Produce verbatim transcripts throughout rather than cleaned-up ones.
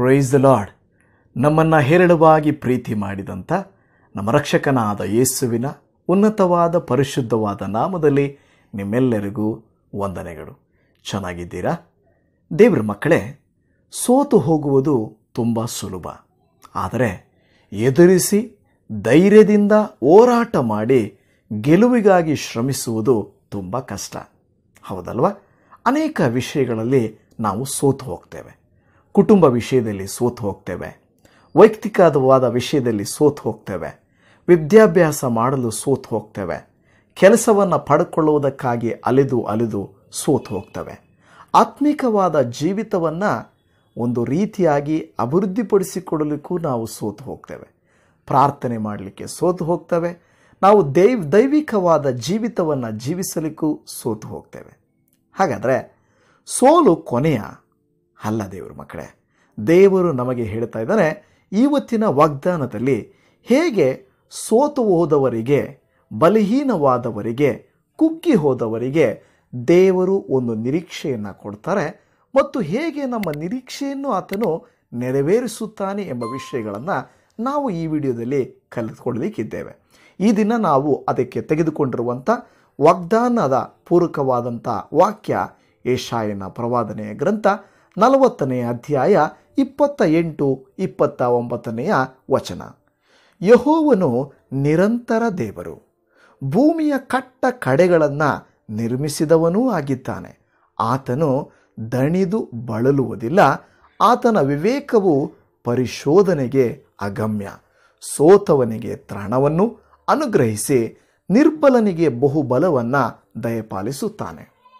Praise the lord. ನಮ್ಮನ್ನು ಹೇರಳವಾಗಿ ಪ್ರೀತಿ ಮಾಡಿದಂಥ ನಮ್ಮ ರಕ್ಷಕನಾದ ಯೇಸುವಿನ ಉನ್ನತವಾದ ಪರಿಶುದ್ಧವಾದ ನಾಮದಲ್ಲಿ ನಿಮ್ಮೆಲ್ಲರಿಗೂ ವಂದನೆಗಳು. ಚೆನ್ನಾಗಿದ್ದೀರಾ? ದೇವರ ಮಕ್ಕಳೇ, ಸೋತು ಹೋಗುವುದು ತುಂಬ ಸುಲಭ. ಆದರೆ ಎದುರಿಸಿ ಧೈರ್ಯದಿಂದ ಹೋರಾಟ ಮಾಡಿ ಗೆಲುವಿಗಾಗಿ ಶ್ರಮಿಸುವುದು ತುಂಬ ಕಷ್ಟ, ಹೌದಲ್ವಾ? ಅನೇಕ ವಿಷಯಗಳಲ್ಲಿ ನಾವು ಸೋತು ಹೋಗ್ತೇವೆ. ಕುಟುಂಬ ವಿಷಯದಲ್ಲಿ ಸೋತು ಹೋಗ್ತೇವೆ, ವೈಯಕ್ತಿಕವಾದ ವಿಷಯದಲ್ಲಿ ಸೋತು ಹೋಗ್ತೇವೆ, ವಿದ್ಯಾಭ್ಯಾಸ ಮಾಡಲು ಸೋತು ಹೋಗ್ತೇವೆ, ಕೆಲಸವನ್ನು ಪಡ್ಕೊಳ್ಳುವುದಕ್ಕಾಗಿ ಅಲೆದು ಅಲೆದು ಸೋತು ಹೋಗ್ತೇವೆ. ಆತ್ಮಿಕವಾದ ಜೀವಿತವನ್ನು ಒಂದು ರೀತಿಯಾಗಿ ಅಭಿವೃದ್ಧಿಪಡಿಸಿಕೊಳ್ಳಲಿಕ್ಕೂ ನಾವು ಸೋತು ಹೋಗ್ತೇವೆ. ಪ್ರಾರ್ಥನೆ ಮಾಡಲಿಕ್ಕೆ ಸೋತು ಹೋಗ್ತೇವೆ. ನಾವು ದೈವ್ ದೈವಿಕವಾದ ಜೀವಿತವನ್ನು ಜೀವಿಸಲಿಕ್ಕೂ ಸೋತು ಹೋಗ್ತೇವೆ. ಹಾಗಾದರೆ ಸೋಲು ಕೊನೆಯ ಅಲ್ಲ ದೇವರ ಮಕ್ಕಳೇ. ದೇವರು ನಮಗೆ ಹೇಳ್ತಾ ಇದ್ದಾನೆ, ಇವತ್ತಿನ ವಾಗ್ದಾನದಲ್ಲಿ ಹೇಗೆ ಸೋತು ಹೋದವರಿಗೆ, ಬಲಹೀನವಾದವರಿಗೆ, ಕುಗ್ಗಿ ಹೋದವರಿಗೆ ದೇವರು ಒಂದು ನಿರೀಕ್ಷೆಯನ್ನು ಕೊಡ್ತಾರೆ ಮತ್ತು ಹೇಗೆ ನಮ್ಮ ನಿರೀಕ್ಷೆಯನ್ನು ಆತನು ನೆರವೇರಿಸುತ್ತಾನೆ ಎಂಬ ವಿಷಯಗಳನ್ನು ನಾವು ಈ ವಿಡಿಯೋದಲ್ಲಿ ಕಲಿತುಕೊಳ್ಳಲಿಕ್ಕಿದ್ದೇವೆ. ಈ ದಿನ ನಾವು ಅದಕ್ಕೆ ತೆಗೆದುಕೊಂಡಿರುವಂಥ ವಾಗ್ದಾನದ ಪೂರಕವಾದಂಥ ವಾಕ್ಯ ಯೆಶಾಯನ ಪ್ರವಾದನೆಯ ಗ್ರಂಥ ನಲವತ್ತನೆಯ ಅಧ್ಯಾಯ ಇಪ್ಪತ್ತ ಎಂಟು ಇಪ್ಪತ್ತ ಒಂಬತ್ತನೆಯ ವಚನ. ಯೆಹೋವನು ನಿರಂತರ ದೇವರು, ಭೂಮಿಯ ಕಟ್ಟ ಕಡೆಗಳನ್ನು ನಿರ್ಮಿಸಿದವನೂ ಆಗಿದ್ದಾನೆ. ಆತನು ದಣಿದು ಬಳಲುವುದಿಲ್ಲ, ಆತನ ವಿವೇಕವು ಪರಿಶೋಧನೆಗೆ ಅಗಮ್ಯ. ಸೋತವನಿಗೆ ತ್ರಾಣವನ್ನು ಅನುಗ್ರಹಿಸಿ ನಿರ್ಬಲನಿಗೆ ಬಹುಬಲವನ್ನು ದಯಪಾಲಿಸುತ್ತಾನೆ.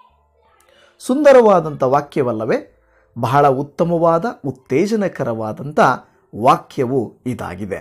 ಸುಂದರವಾದಂಥ ವಾಕ್ಯವಲ್ಲವೇ? ಬಹಳ ಉತ್ತಮವಾದ ಉತ್ತೇಜನಕರವಾದಂಥ ವಾಕ್ಯವು ಇದಾಗಿದೆ.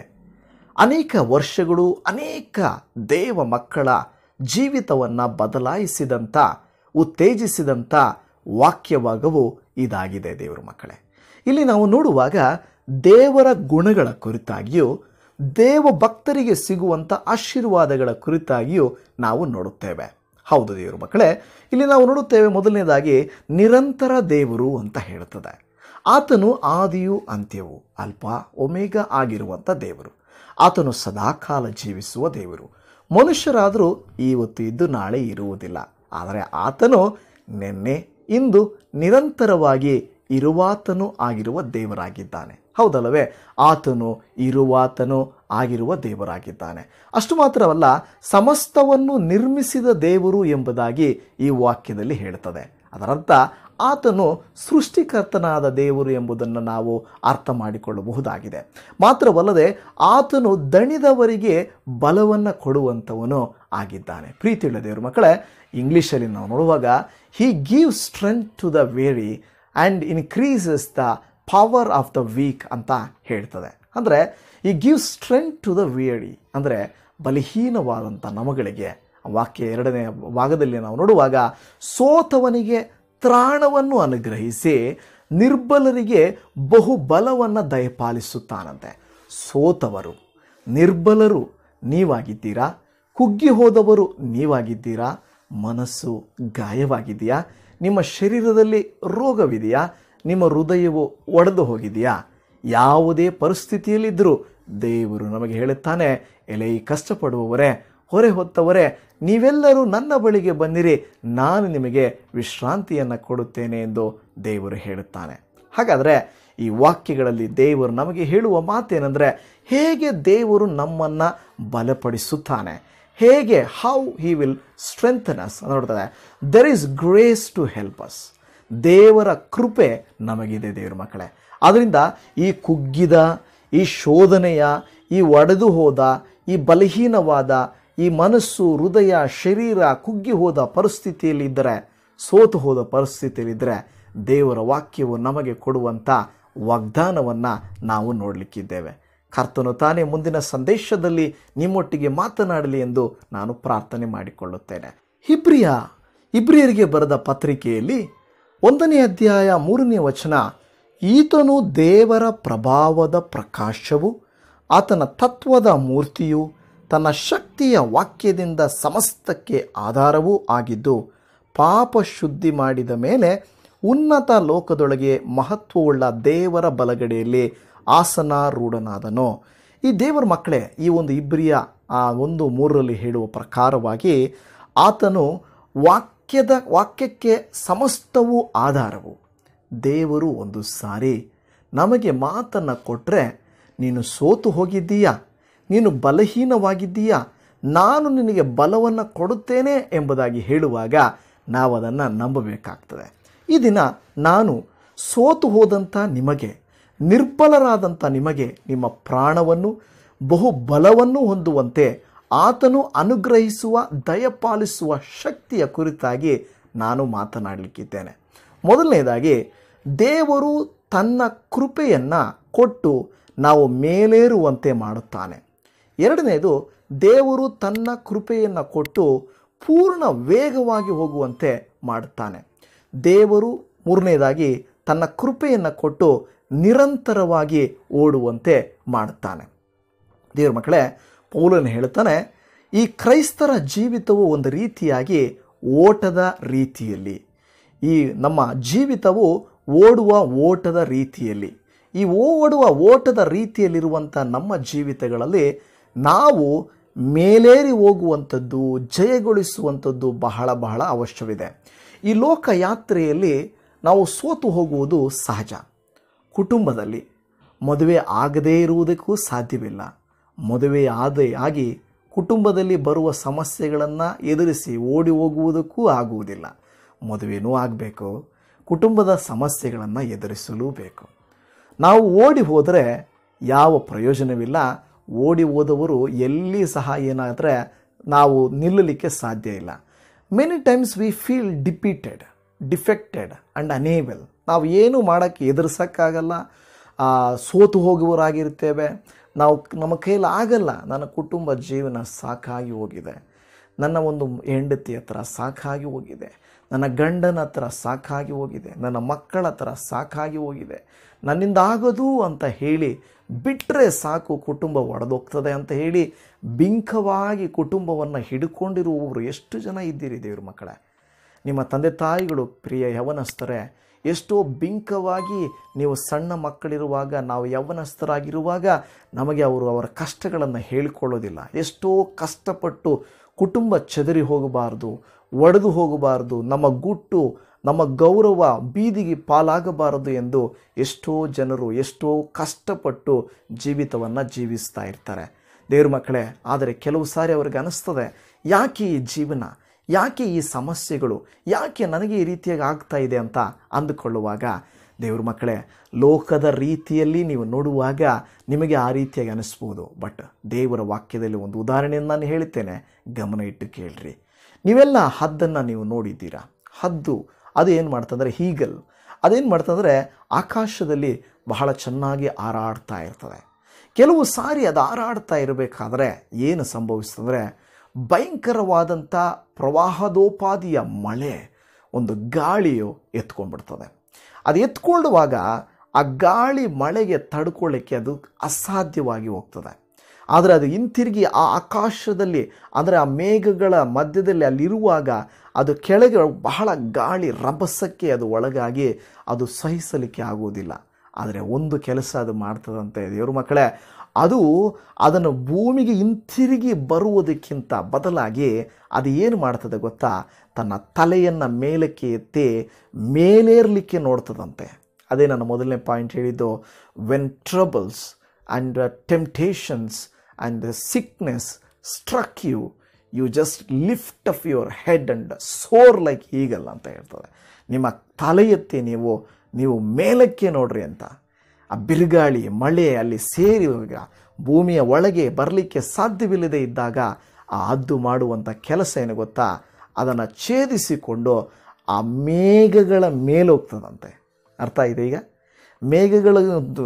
ಅನೇಕ ವರ್ಷಗಳು ಅನೇಕ ದೇವ ಮಕ್ಕಳ ಜೀವಿತವನ್ನು ಬದಲಾಯಿಸಿದಂಥ, ಉತ್ತೇಜಿಸಿದಂಥ ವಾಕ್ಯಭಾಗವು ಇದಾಗಿದೆ ದೇವರ ಮಕ್ಕಳೇ. ಇಲ್ಲಿ ನಾವು ನೋಡುವಾಗ ದೇವರ ಗುಣಗಳ ಕುರಿತಾಗಿಯೂ ದೇವ ಭಕ್ತರಿಗೆ ಸಿಗುವಂಥ ಆಶೀರ್ವಾದಗಳ ಕುರಿತಾಗಿಯೂ ನಾವು ನೋಡುತ್ತೇವೆ. ಹೌದು ದೇವರ ಮಕ್ಕಳೇ, ಇಲ್ಲಿ ನಾವು ನೋಡುತ್ತೇವೆ ಮೊದಲನೇದಾಗಿ ನಿರಂತರ ದೇವರು ಅಂತ ಹೇಳ್ತದೆ. ಆತನು ಆದಿಯೂ ಅಂತ್ಯವೂ, ಅಲ್ಪ ಒಮೇಗ ಆಗಿರುವಂಥ ದೇವರು. ಆತನು ಸದಾಕಾಲ ಜೀವಿಸುವ ದೇವರು. ಮನುಷ್ಯರಾದರೂ ಇವತ್ತು ಇದ್ದು ನಾಳೆ ಇರುವುದಿಲ್ಲ, ಆದರೆ ಆತನು ನಿನ್ನೆ ಇಂದು ನಿರಂತರವಾಗಿ ಇರುವಾತನು ಆಗಿರುವ ದೇವರಾಗಿದ್ದಾನೆ. ಹೌದಲ್ಲವೇ? ಆತನು ಇರುವಾತನು ಆಗಿರುವ ದೇವರಾಗಿದ್ದಾನೆ. ಅಷ್ಟು ಮಾತ್ರವಲ್ಲ, ಸಮಸ್ತವನ್ನು ನಿರ್ಮಿಸಿದ ದೇವರು ಎಂಬುದಾಗಿ ಈ ವಾಕ್ಯದಲ್ಲಿ ಹೇಳ್ತದೆ. ಅದರರ್ಥ ಆತನು ಸೃಷ್ಟಿಕರ್ತನಾದ ದೇವರು ಎಂಬುದನ್ನು ನಾವು ಅರ್ಥ ಮಾಡಿಕೊಳ್ಳಬಹುದಾಗಿದೆ. ಮಾತ್ರವಲ್ಲದೆ ಆತನು ದಣಿದವರಿಗೆ ಬಲವನ್ನು ಕೊಡುವಂಥವನು ಆಗಿದ್ದಾನೆ. ಪ್ರೀತಿಯುಳ್ಳ ದೇವರ ಮಕ್ಕಳೇ, ಇಂಗ್ಲೀಷಲ್ಲಿ ನಾವು ನೋಡುವಾಗ he gives strength to the weary and increases the power of the weak ಅಂತ ಹೇಳ್ತದೆ. ಅಂದರೆ ಈ give strength to the weary ಅಂದರೆ ಬಲಹೀನವಾದಂಥ ನಮಗಳಿಗೆ. ವಾಕ್ಯ ಎರಡನೇ ಭಾಗದಲ್ಲಿ ನಾವು ನೋಡುವಾಗ ಸೋತವನಿಗೆ ತ್ರಾಣವನ್ನು ಅನುಗ್ರಹಿಸಿ ನಿರ್ಬಲರಿಗೆ ಬಹುಬಲವನ್ನು ದಯಪಾಲಿಸುತ್ತಾನಂತೆ. ಸೋತವರು, ನಿರ್ಬಲರು ನೀವಾಗಿದ್ದೀರಾ? ಕುಗ್ಗಿ ಹೋದವರು ನೀವಾಗಿದ್ದೀರಾ? ಮನಸ್ಸು ಗಾಯವಾಗಿದೆಯಾ? ನಿಮ್ಮ ಶರೀರದಲ್ಲಿ ರೋಗವಿದೆಯಾ? ನಿಮ್ಮ ಹೃದಯವು ಒಡೆದು ಹೋಗಿದೆಯಾ? ಯಾವುದೇ ಪರಿಸ್ಥಿತಿಯಲ್ಲಿದ್ದರೂ ದೇವರು ನಮಗೆ ಹೇಳುತ್ತಾನೆ, ಎಲೆ ಕಷ್ಟಪಡುವವರೇ, ಹೊರೆ ಹೊತ್ತವರೇ, ನೀವೆಲ್ಲರೂ ನನ್ನ ಬಳಿಗೆ ಬಂದಿರಿ, ನಾನು ನಿಮಗೆ ವಿಶ್ರಾಂತಿಯನ್ನು ಕೊಡುತ್ತೇನೆ ಎಂದು ದೇವರು ಹೇಳುತ್ತಾನೆ. ಹಾಗಾದರೆ ಈ ವಾಕ್ಯಗಳಲ್ಲಿ ದೇವರು ನಮಗೆ ಹೇಳುವ ಮಾತೇನೆಂದರೆ, ಹೇಗೆ ದೇವರು ನಮ್ಮನ್ನು ಬಲಪಡಿಸುತ್ತಾನೆ, ಹೇಗೆ how he will strengthen us ನೋಡ್ತದೆ. There is grace to help us. ದೇವರ ಕೃಪೆ ನಮಗಿದೆ ದೇವರ ಮಕ್ಕಳೇ. ಆದ್ದರಿಂದ ಈ ಕುಗ್ಗಿದ, ಈ ಶೋಧನೆಯ, ಈ ಒಡೆದು ಹೋದ, ಈ ಬಲಹೀನವಾದ, ಈ ಮನಸ್ಸು, ಹೃದಯ, ಶರೀರ ಕುಗ್ಗಿ ಹೋದ ಪರಿಸ್ಥಿತಿಯಲ್ಲಿದ್ದರೆ, ಸೋತು ಹೋದ ಪರಿಸ್ಥಿತಿಯಲ್ಲಿದ್ದರೆ, ದೇವರ ವಾಕ್ಯವು ನಮಗೆ ಕೊಡುವಂಥ ವಾಗ್ದಾನವನ್ನು ನಾವು ನೋಡಲಿಕ್ಕಿದ್ದೇವೆ. ಕರ್ತನು ತಾನೇ ಮುಂದಿನ ಸಂದೇಶದಲ್ಲಿ ನಿಮ್ಮೊಟ್ಟಿಗೆ ಮಾತನಾಡಲಿ ಎಂದು ನಾನು ಪ್ರಾರ್ಥನೆ ಮಾಡಿಕೊಳ್ಳುತ್ತೇನೆ. ಇಬ್ರಿಯ ಇಬ್ರಿಯರಿಗೆ ಬರೆದ ಪತ್ರಿಕೆಯಲ್ಲಿ ಒಂದನೇ ಅಧ್ಯಾಯ ಮೂರನೇ ವಚನ, ಈತನು ದೇವರ ಪ್ರಭಾವದ ಪ್ರಕಾಶವು, ಆತನ ತತ್ವದ ಮೂರ್ತಿಯು, ತನ್ನ ಶಕ್ತಿಯ ವಾಕ್ಯದಿಂದ ಸಮಸ್ತಕ್ಕೆ ಆಧಾರವೂ ಆಗಿದ್ದು, ಪಾಪ ಶುದ್ಧಿ ಮಾಡಿದ ಮೇಲೆ ಉನ್ನತ ಲೋಕದೊಳಗೆ ಮಹತ್ವವುಳ್ಳ ದೇವರ ಬಲಗಡೆಯಲ್ಲಿ ಆಸನಾರೂಢನಾದನು. ಈ ದೇವರ ಮಕ್ಕಳೇ, ಈ ಒಂದು ಇಬ್ರಿಯ ಆ ಒಂದು ಮೂರರಲ್ಲಿ ಹೇಳುವ ಪ್ರಕಾರವಾಗಿ ಆತನು ವಾಕ್ಯದ ವಾಕ್ಯಕ್ಕೆ ಸಮಸ್ತವೂ ಆಧಾರವು. ದೇವರು ಒಂದು ಸಾರಿ ನಮಗೆ ಮಾತನ್ನು ಕೊಟ್ಟರೆ, ನೀನು ಸೋತು ಹೋಗಿದ್ದೀಯಾ, ನೀನು ಬಲಹೀನವಾಗಿದ್ದೀಯಾ, ನಾನು ನಿನಗೆ ಬಲವನ್ನು ಕೊಡುತ್ತೇನೆ ಎಂಬುದಾಗಿ ಹೇಳುವಾಗ ನಾವು ಅದನ್ನು ನಂಬಬೇಕಾಗ್ತದೆ. ಈ ದಿನ ನಾನು ಸೋತು ಹೋದಂಥ ನಿಮಗೆ, ನಿರ್ಬಲರಾದಂಥ ನಿಮಗೆ ನಿಮ್ಮ ಪ್ರಾಣವನ್ನು ಬಹು ಬಲವನ್ನು ಹೊಂದುವಂತೆ ಆತನು ಅನುಗ್ರಹಿಸುವ ದಯಪಾಲಿಸುವ ಶಕ್ತಿಯ ಕುರಿತಾಗಿ ನಾನು ಮಾತನಾಡಲಿಕ್ಕಿದ್ದೇನೆ. ಮೊದಲನೇದಾಗಿ, ದೇವರು ತನ್ನ ಕೃಪೆಯನ್ನು ಕೊಟ್ಟು ನಾವು ಮೇಲೇರುವಂತೆ ಮಾಡುತ್ತಾನೆ. ಎರಡನೇದು, ದೇವರು ತನ್ನ ಕೃಪೆಯನ್ನು ಕೊಟ್ಟು ಪೂರ್ಣ ವೇಗವಾಗಿ ಹೋಗುವಂತೆ ಮಾಡುತ್ತಾನೆ. ದೇವರು ಮೂರನೇದಾಗಿ ತನ್ನ ಕೃಪೆಯನ್ನು ಕೊಟ್ಟು ನಿರಂತರವಾಗಿ ಓಡುವಂತೆ ಮಾಡುತ್ತಾನೆ. ದೇವ್ರ ಮಕ್ಕಳೇ, ಪೌಲನು ಹೇಳ್ತಾನೆ, ಈ ಕ್ರೈಸ್ತರ ಜೀವಿತವು ಒಂದು ರೀತಿಯಾಗಿ ಓಟದ ರೀತಿಯಲ್ಲಿ, ಈ ನಮ್ಮ ಜೀವಿತವು ಓಡುವ ಓಟದ ರೀತಿಯಲ್ಲಿ, ಈ ಓಡುವ ಓಟದ ರೀತಿಯಲ್ಲಿರುವಂಥ ನಮ್ಮ ಜೀವಿತಗಳಲ್ಲಿ ನಾವು ಮೇಲೇರಿ ಹೋಗುವಂಥದ್ದು, ಜಯಗೊಳಿಸುವಂಥದ್ದು ಬಹಳ ಬಹಳ ಅವಶ್ಯವಿದೆ. ಈ ಲೋಕ ಯಾತ್ರೆಯಲ್ಲಿ ನಾವು ಸೋತು ಹೋಗುವುದು ಸಹಜ. ಕುಟುಂಬದಲ್ಲಿ ಮದುವೆ ಆಗದೇ ಇರುವುದಕ್ಕೂ ಸಾಧ್ಯವಿಲ್ಲ. ಮದುವೆ ಆದ ಆಗಿ ಕುಟುಂಬದಲ್ಲಿ ಬರುವ ಸಮಸ್ಯೆಗಳನ್ನು ಎದುರಿಸಿ ಓಡಿ ಹೋಗುವುದಕ್ಕೂ ಆಗುವುದಿಲ್ಲ. ಮದುವೆನೂ ಆಗಬೇಕು, ಕುಟುಂಬದ ಸಮಸ್ಯೆಗಳನ್ನು ಎದುರಿಸಲೂ ಬೇಕು. ನಾವು ಓಡಿ ಹೋದರೆ ಯಾವ ಪ್ರಯೋಜನವಿಲ್ಲ. ಓಡಿ ಹೋದವರು ಎಲ್ಲಿ ಸಹ ಏನಾದರೆ ನಾವು ನಿಲ್ಲಲಿಕ್ಕೆ ಸಾಧ್ಯ ಇಲ್ಲ. Many times we feel defeated, defected and unable. ನಾವು ಏನು ಮಾಡೋಕ್ಕೆ ಎದುರಿಸೋಕ್ಕಾಗಲ್ಲ, ಸೋತು ಹೋಗುವವರಾಗಿರ್ತೇವೆ. ನಾವು ನಮ್ಮ ಕೈಯಲ್ಲಿ ಆಗಲ್ಲ, ನನ್ನ ಕುಟುಂಬ ಜೀವನ ಸಾಕಾಗಿ ಹೋಗಿದೆ, ನನ್ನ ಒಂದು ಹೆಂಡತಿ ಹತ್ರ ಸಾಕಾಗಿ ಹೋಗಿದೆ, ನನ್ನ ಗಂಡನ ಹತ್ರ ಸಾಕಾಗಿ ಹೋಗಿದೆ, ನನ್ನ ಮಕ್ಕಳ ಹತ್ರ ಸಾಕಾಗಿ ಹೋಗಿದೆ, ನನ್ನಿಂದ ಆಗೋದು ಅಂತ ಹೇಳಿ ಬಿಟ್ಟರೆ ಸಾಕು, ಕುಟುಂಬ ಒಡೆದೋಗ್ತದೆ ಅಂತ ಹೇಳಿ ಬಿಂಕವಾಗಿ ಕುಟುಂಬವನ್ನು ಹಿಡ್ಕೊಂಡಿರುವವರು ಎಷ್ಟು ಜನ ಇದ್ದೀರಿ ದೇವ್ರ ಮಕ್ಕಳೇ. ನಿಮ್ಮ ತಂದೆ ತಾಯಿಗಳು ಪ್ರಿಯ ಯವನಸ್ಥರೇ, ಎಷ್ಟೋ ಬಿಂಕವಾಗಿ ನೀವು ಸಣ್ಣ ಮಕ್ಕಳಿರುವಾಗ, ನಾವು ಯವನಸ್ಥರಾಗಿರುವಾಗ ನಮಗೆ ಅವರು ಅವರ ಕಷ್ಟಗಳನ್ನು ಹೇಳಿಕೊಳ್ಳೋದಿಲ್ಲ. ಎಷ್ಟೋ ಕಷ್ಟಪಟ್ಟು ಕುಟುಂಬ ಚೆದರಿ ಹೋಗಬಾರ್ದು, ಒಡೆದು ಹೋಗಬಾರ್ದು, ನಮ್ಮ ಗುಟ್ಟು ನಮ್ಮ ಗೌರವ ಬೀದಿಗೆ ಪಾಲಾಗಬಾರದು ಎಂದು ಎಷ್ಟೋ ಜನರು ಎಷ್ಟೋ ಕಷ್ಟಪಟ್ಟು ಜೀವಿತವನ್ನು ಜೀವಿಸ್ತಾ ಇರ್ತಾರೆ ದೇವ್ರ ಮಕ್ಕಳೇ. ಆದರೆ ಕೆಲವು ಸಾರಿ ಅವ್ರಿಗೆ ಅನಿಸ್ತದೆ, ಯಾಕೆ ಈ ಜೀವನ, ಯಾಕೆ ಈ ಸಮಸ್ಯೆಗಳು, ಯಾಕೆ ನನಗೆ ಈ ರೀತಿಯಾಗಿ ಆಗ್ತಾ ಇದೆ ಅಂತ ಅಂದುಕೊಳ್ಳುವಾಗ, ದೇವ್ರ ಮಕ್ಕಳೇ, ಲೋಕದ ರೀತಿಯಲ್ಲಿ ನೀವು ನೋಡುವಾಗ ನಿಮಗೆ ಆ ರೀತಿಯಾಗಿ ಅನಿಸ್ಬೋದು. ಬಟ್ ದೇವರ ವಾಕ್ಯದಲ್ಲಿ ಒಂದು ಉದಾಹರಣೆಯನ್ನು ನಾನು ಹೇಳ್ತೇನೆ, ಗಮನ ಇಟ್ಟು ಕೇಳ್ರಿ. ನೀವೆಲ್ಲ ಹದ್ದನ್ನು ನೀವು ನೋಡಿದ್ದೀರಾ. ಹದ್ದು ಅದು ಏನು ಮಾಡ್ತಂದರೆ, ಹೀಗಲ್ ಅದೇನು ಮಾಡ್ತಂದರೆ ಆಕಾಶದಲ್ಲಿ ಬಹಳ ಚೆನ್ನಾಗಿ ಹಾರಾಡ್ತಾ ಇರ್ತದೆ. ಕೆಲವು ಸಾರಿ ಅದು ಹಾರಾಡ್ತಾ ಇರಬೇಕಾದ್ರೆ ಏನು ಸಂಭವಿಸ್ತಂದರೆ, ಭಯಂಕರವಾದಂಥ ಪ್ರವಾಹದೋಪಾದಿಯ ಮಳೆ, ಒಂದು ಗಾಳಿಯು ಎತ್ಕೊಂಡ್ಬಿಡ್ತದೆ. ಅದು ಎತ್ಕೊಳ್ಳುವಾಗ ಆ ಗಾಳಿ ಮಳೆಗೆ ತಡ್ಕೊಳ್ಳಿಕ್ಕೆ ಅದು ಅಸಾಧ್ಯವಾಗಿ ಹೋಗ್ತದೆ. ಆದರೆ ಅದು ಹಿಂತಿರುಗಿ ಆ ಆಕಾಶದಲ್ಲಿ, ಅಂದರೆ ಆ ಮೇಘಗಳ ಮಧ್ಯದಲ್ಲಿ ಅಲ್ಲಿರುವಾಗ ಅದು ಕೆಳಗೆ ಬಹಳ ಗಾಳಿ ರಭಸಕ್ಕೆ ಅದು ಒಳಗಾಗಿ ಅದು ಸಹಿಸಲಿಕ್ಕೆ ಆಗುವುದಿಲ್ಲ. ಆದರೆ ಒಂದು ಕೆಲಸ ಅದು ಮಾಡ್ತದಂತೆ ದೇವ್ರ ಮಕ್ಕಳೇ, ಅದು ಅದನ್ನು ಭೂಮಿಗೆ ಹಿಂತಿರುಗಿ ಬರುವುದಕ್ಕಿಂತ ಬದಲಾಗಿ ಅದು ಏನು ಮಾಡ್ತದೆ ಗೊತ್ತಾ, ತನ್ನ ತಲೆಯನ್ನು ಮೇಲಕ್ಕೆ ಎತ್ತಿ ಮೇಲೇರಲಿಕ್ಕೆ ನೋಡ್ತದಂತೆ. ಅದೇ ನನ್ನ ಮೊದಲನೇ ಪಾಯಿಂಟ್ ಹೇಳಿದ್ದು, when troubles and temptations and sickness struck you you just lift up your head and soar like eagle ಅಂತ ಹೇಳ್ತದೆ. ನಿಮ್ಮ ತಲೆ ಎತ್ತಿ ನೀವು ನೀವು ಮೇಲಕ್ಕೆ ನೋಡ್ರಿ ಅಂತ. ಆ ಬಿರುಗಾಳಿ ಮಳೆ ಅಲ್ಲಿ ಸೇರಿವಾಗ ಭೂಮಿಯ ಒಳಗೆ ಬರಲಿಕ್ಕೆ ಸಾಧ್ಯವಿಲ್ಲದೆ ಇದ್ದಾಗ ಆ ಹದ್ದು ಮಾಡುವಂಥ ಕೆಲಸ ಏನು ಗೊತ್ತಾ, ಅದನ್ನು ಛೇದಿಸಿಕೊಂಡು ಆ ಮೇಘಗಳ ಮೇಲೆ ಹೋಗ್ತದಂತೆ. ಅರ್ಥ ಇದೆ ಈಗ? ಮೇಘಗಳ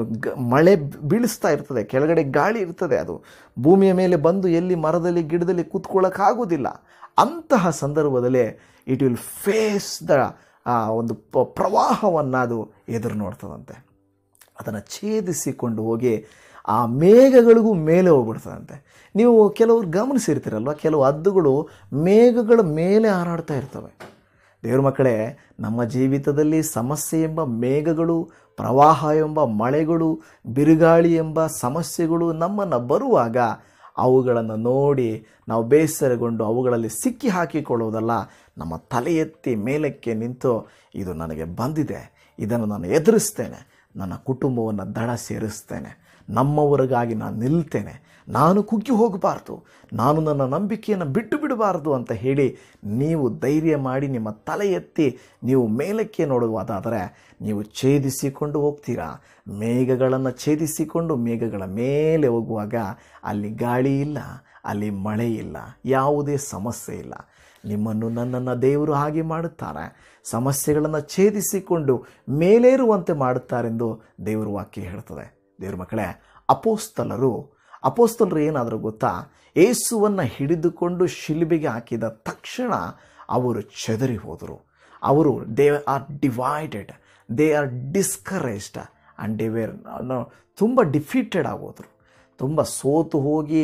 ಮಳೆ ಬೀಳಿಸ್ತಾ ಇರ್ತದೆ, ಕೆಳಗಡೆ ಗಾಳಿ ಇರ್ತದೆ, ಅದು ಭೂಮಿಯ ಮೇಲೆ ಬಂದು ಎಲ್ಲಿ ಮರದಲ್ಲಿ ಗಿಡದಲ್ಲಿ ಕೂತ್ಕೊಳ್ಳೋಕ್ಕಾಗೋದಿಲ್ಲ. ಅಂತಹ ಸಂದರ್ಭದಲ್ಲಿ ಇಟ್ ವಿಲ್ ಫೇಸ್ ದ ಒಂದು ಪ್ರವಾಹವನ್ನು ಅದು ಎದುರು ನೋಡ್ತದಂತೆ. ಅದನ್ನು ಛೇದಿಸಿಕೊಂಡು ಹೋಗಿ ಆ ಮೇಘಗಳಿಗೂ ಮೇಲೆ ಹೋಗ್ಬಿಡ್ತದಂತೆ. ನೀವು ಕೆಲವರು ಗಮನಿಸಿರ್ತೀರಲ್ವ, ಕೆಲವು ಹದ್ದುಗಳು ಮೇಘಗಳ ಮೇಲೆ ಹಾರಾಡ್ತಾ ಇರ್ತವೆ. ದೇವ್ರ ಮಕ್ಕಳೇ, ನಮ್ಮ ಜೀವಿತದಲ್ಲಿ ಸಮಸ್ಯೆ ಎಂಬ ಮೇಘಗಳು, ಪ್ರವಾಹ ಎಂಬ ಮಳೆಗಳು, ಬಿರುಗಾಳಿ ಎಂಬ ಸಮಸ್ಯೆಗಳು ನಮ್ಮನ್ನು ಬರುವಾಗ ಅವುಗಳನ್ನು ನೋಡಿ ನಾವು ಬೇಸರಗೊಂಡು ಅವುಗಳಲ್ಲಿ ಸಿಕ್ಕಿ ಹಾಕಿಕೊಳ್ಳುವುದಲ್ಲ, ನಮ್ಮ ತಲೆ ಎತ್ತಿ ಮೇಲಕ್ಕೆ ನಿಂತು ಇದು ನನಗೆ ಬಂದಿದೆ, ಇದನ್ನು ನಾನು ಎದುರಿಸ್ತೇನೆ, ನನ್ನ ಕುಟುಂಬವನ್ನು ದಡ ಸೇರಿಸ್ತೇನೆ, ನಮ್ಮವರಿಗಾಗಿ ನಾನು ನಿಲ್ತೇನೆ, ನಾನು ಕುಗ್ಗಿ ಹೋಗಬಾರ್ದು, ನಾನು ನನ್ನ ನಂಬಿಕೆಯನ್ನು ಬಿಟ್ಟು ಬಿಡಬಾರ್ದು ಅಂತ ಹೇಳಿ ನೀವು ಧೈರ್ಯ ಮಾಡಿ ನಿಮ್ಮ ತಲೆ ಎತ್ತಿ ನೀವು ಮೇಲಕ್ಕೆ ನೋಡುವುದಾದರೆ ನೀವು ಛೇದಿಸಿಕೊಂಡು ಹೋಗ್ತೀರಾ. ಮೇಘಗಳನ್ನು ಛೇದಿಸಿಕೊಂಡು ಮೇಘಗಳ ಮೇಲೆ ಹೋಗುವಾಗ ಅಲ್ಲಿ ಗಾಳಿ ಇಲ್ಲ, ಅಲ್ಲಿ ಮಳೆ ಇಲ್ಲ, ಯಾವುದೇ ಸಮಸ್ಯೆ ಇಲ್ಲ. ನಿಮ್ಮನ್ನು ನನ್ನನ್ನು ದೇವರು ಹಾಗೆ ಮಾಡುತ್ತಾರೆ, ಸಮಸ್ಯೆಗಳನ್ನು ಛೇದಿಸಿಕೊಂಡು ಮೇಲೇರುವಂತೆ ಮಾಡುತ್ತಾರೆಂದು ದೇವರು ವಾಕ್ಯ ಹೇಳ್ತದೆ. ದೇವ್ರ ಮಕ್ಕಳೇ, ಅಪೋಸ್ತಲರು ಅಪೋಸ್ತಲರು ಏನಾದರೂ ಗೊತ್ತಾ? ಯೇಸುವನ್ನು ಹಿಡಿದುಕೊಂಡು ಶಿಲುಬೆಗೆ ಹಾಕಿದ ತಕ್ಷಣ ಅವರು ಚೆದರಿ ಹೋದರು. ಅವರು they are divided, they are discouraged and they were ತುಂಬ ಡಿಫೀಟೆಡ್ ಆಗೋದ್ರು. ತುಂಬ ಸೋತು ಹೋಗಿ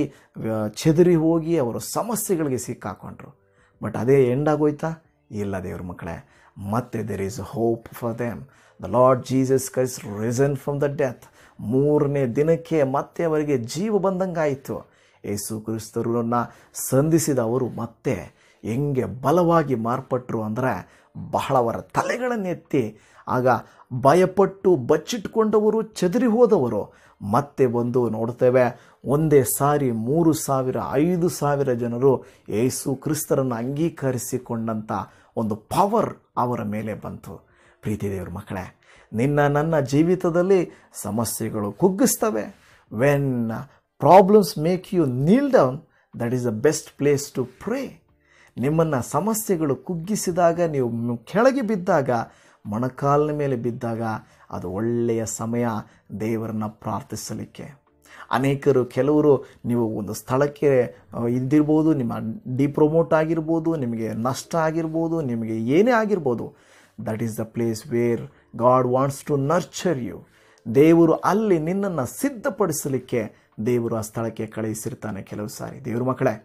ಚೆದರಿ ಹೋಗಿ ಅವರು ಸಮಸ್ಯೆಗಳಿಗೆ ಸಿಕ್ಕಾಕೊಂಡ್ರು. ಬಟ್ ಅದೇ ಎಂಡ್ ಆಗೋಯ್ತಾ? ಇಲ್ಲ ದೇವ್ರ ಮಕ್ಕಳೇ, ಮತ್ತೆ there is hope for them. The Lord Jesus Christ risen from the death. ಮೂರನೇ ದಿನಕ್ಕೆ ಮತ್ತೆ ಅವರಿಗೆ ಜೀವ ಬಂದಂಗಾಯಿತು. ಯೇಸು ಕ್ರಿಸ್ತರನ್ನು ಸಂಧಿಸಿದ ಅವರು ಮತ್ತೆ ಹೆಂಗೆ ಬಲವಾಗಿ ಮಾರ್ಪಟ್ಟರು ಅಂದರೆ, ಬಹಳ ಅವರ ತಲೆಗಳನ್ನೆತ್ತಿ ಆಗ ಭಯಪಟ್ಟು ಬಚ್ಚಿಟ್ಕೊಂಡವರು, ಚೆದರಿ ಹೋದವರು ಮತ್ತೆ ಬಂದು ನೋಡ್ತೇವೆ, ಒಂದೇ ಸಾರಿ ಮೂರು ಸಾವಿರ ಐದು ಸಾವಿರ ಜನರು ಯೇಸು ಕ್ರಿಸ್ತರನ್ನು ಅಂಗೀಕರಿಸಿಕೊಂಡಂಥ ಒಂದು ಪವರ್ ಅವರ ಮೇಲೆ ಬಂತು. ಪ್ರೀತಿ ದೇವ್ರ ಮಕ್ಕಳೇ, ನಿನ್ನ ನನ್ನ ಜೀವಿತದಲ್ಲಿ ಸಮಸ್ಯೆಗಳು ಕುಗ್ಗಿಸ್ತವೆ. When problems make you kneel down, that is the best place to pray. ನಿಮ್ಮನ್ನು ಸಮಸ್ಯೆಗಳು ಕುಗ್ಗಿಸಿದಾಗ, ನೀವು ಕೆಳಗೆ ಬಿದ್ದಾಗ, ಮೊಣಕಾಲಿನ ಮೇಲೆ ಬಿದ್ದಾಗ ಅದು ಒಳ್ಳೆಯ ಸಮಯ ದೇವರನ್ನು ಪ್ರಾರ್ಥಿಸಲಿಕ್ಕೆ. ಅನೇಕರು, ಕೆಲವರು ನೀವು ಒಂದು ಸ್ಥಳಕ್ಕೆ ಇದ್ದಿರ್ಬೋದು, ನಿಮ್ಮ ಡಿಪ್ರೊಮೋಟ್ ಆಗಿರ್ಬೋದು, ನಿಮಗೆ ನಷ್ಟ ಆಗಿರ್ಬೋದು, ನಿಮಗೆ ಏನೇ ಆಗಿರ್ಬೋದು, that is the place where God wants to nurture you. ದೇವರು ಅಲ್ಲಿ ನಿನ್ನನ್ನು ಸಿದ್ಧಪಡಿಸಲಿಕ್ಕೆ ದೇವರು ಆ ಸ್ಥಳಕ್ಕೆ ಕಳುಹಿಸಿರ್ತಾನೆ ಕೆಲವು ಸಾರಿ. ದೇವ್ರ ಮಕ್ಕಳೇ,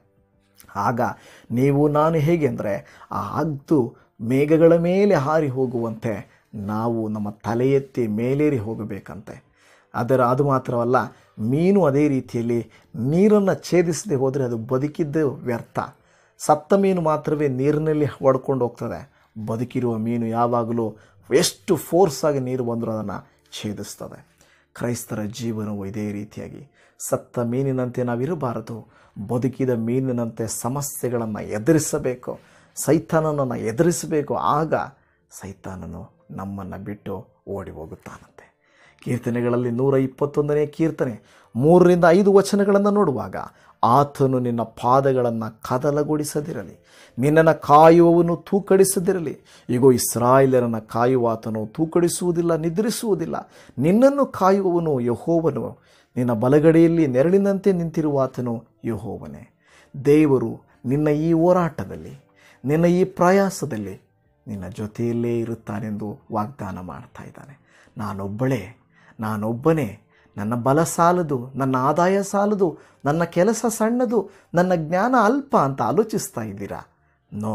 ಆಗ ನೀವು ನಾನು ಹೇಗೆ ಅಂದರೆ ಆ ಹದ್ದು ಮೇಘಗಳ ಮೇಲೆ ಹಾರಿ ಹೋಗುವಂತೆ ನಾವು ನಮ್ಮ ತಲೆ ಎತ್ತಿ ಮೇಲೇರಿ ಹೋಗಬೇಕಂತೆ. ಅದರ ಅದು ಮಾತ್ರವಲ್ಲ, ಮೀನು ಅದೇ ರೀತಿಯಲ್ಲಿ ನೀರನ್ನು ಛೇದಿಸದೆ ಹೋದರೆ ಅದು ಬದುಕಿದ್ದು ವ್ಯರ್ಥ. ಸತ್ತ ಮೀನು ಮಾತ್ರವೇ ನೀರಿನಲ್ಲಿ ಹೊಡ್ಕೊಂಡು ಹೋಗ್ತದೆ. ಬದುಕಿರುವ ಮೀನು ಯಾವಾಗಲೂ ಎಷ್ಟು ಫೋರ್ಸ್ ಆಗಿ ನೀರು ಬಂದರೂ ಅದನ್ನು ಛೇದಿಸ್ತದೆ. ಕ್ರೈಸ್ತರ ಜೀವನವು ಇದೇ ರೀತಿಯಾಗಿ ಸತ್ತ ಮೀನಿನಂತೆ ನಾವಿರಬಾರದು. ಬದುಕಿದ ಮೀನಿನಂತೆ ಸಮಸ್ಯೆಗಳನ್ನು ಎದುರಿಸಬೇಕು, ಸೈತಾನನನ್ನು ಎದುರಿಸಬೇಕು. ಆಗ ಸೈತಾನನು ನಮ್ಮನ್ನು ಬಿಟ್ಟು ಓಡಿ ಹೋಗುತ್ತಾನಂತೆ. ಕೀರ್ತನೆಗಳಲ್ಲಿ ನೂರ ಇಪ್ಪತ್ತೊಂದನೇ ಕೀರ್ತನೆ ಮೂರರಿಂದ ಐದು ವಚನಗಳನ್ನು ನೋಡುವಾಗ, ಆತನು ನಿನ್ನ ಪಾದಗಳನ್ನು ಕದಲಗೊಳಿಸದಿರಲಿ, ನಿನ್ನನ್ನು ಕಾಯುವವನು ತೂಕಡಿಸದಿರಲಿ. ಈಗ ಇಸ್ರಾಯೇಲರನ್ನು ಕಾಯುವ ಆತನು ತೂಕಡಿಸುವುದಿಲ್ಲ, ನಿದ್ರಿಸುವುದಿಲ್ಲ. ನಿನ್ನನ್ನು ಕಾಯುವವನು ಯೆಹೋವನು, ನಿನ್ನ ಬಲಗಡೆಯಲ್ಲಿ ನೆರಳಿನಂತೆ ನಿಂತಿರುವ ಆತನು ಯೆಹೋವನೇ. ದೇವರು ನಿನ್ನ ಈ ಹೋರಾಟದಲ್ಲಿ, ನಿನ್ನ ಈ ಪ್ರಯಾಸದಲ್ಲಿ ನಿನ್ನ ಜೊತೆಯಲ್ಲೇ ಇರುತ್ತಾನೆಂದು ವಾಗ್ದಾನ ಮಾಡ್ತಾ ಇದ್ದಾನೆ. ನಾನೊಬ್ಬಳೇ, ನಾನೊಬ್ಬನೇ, ನನ್ನ ಬಲ ಸಾಲದು, ನನ್ನ ಆದಾಯ ಸಾಲದು, ನನ್ನ ಕೆಲಸ ಸಣ್ಣದು, ನನ್ನ ಜ್ಞಾನ ಅಲ್ಪ ಅಂತ ಆಲೋಚಿಸ್ತಾ ಇದ್ದೀರಾ? ನೋ,